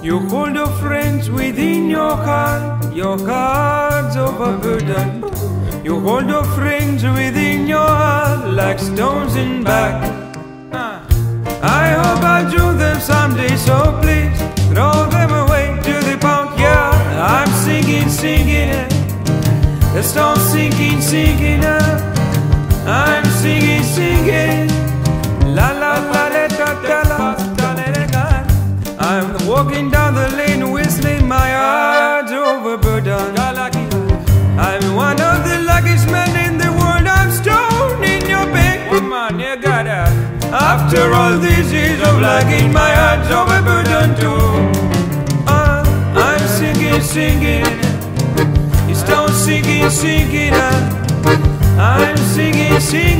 You hold your friends within your heart's overburdened. You hold your friends within your heart like stones in back. I hope I drew them someday, so please throw them away to the pound. Yeah, I'm singing, singing it. The stone's sinking, sinking up. I'm singing, singing. La la la la da da la da la da. I'm walking down the lane whistling, my heart's overburdened. I'm one of the luckiest men in the world. I'm stoned in your bed. Come on, you got that. After all these years of liking, my heart's overburdened too. I'm singing, singing. You stone sinking, sinking. I'm singing, singing.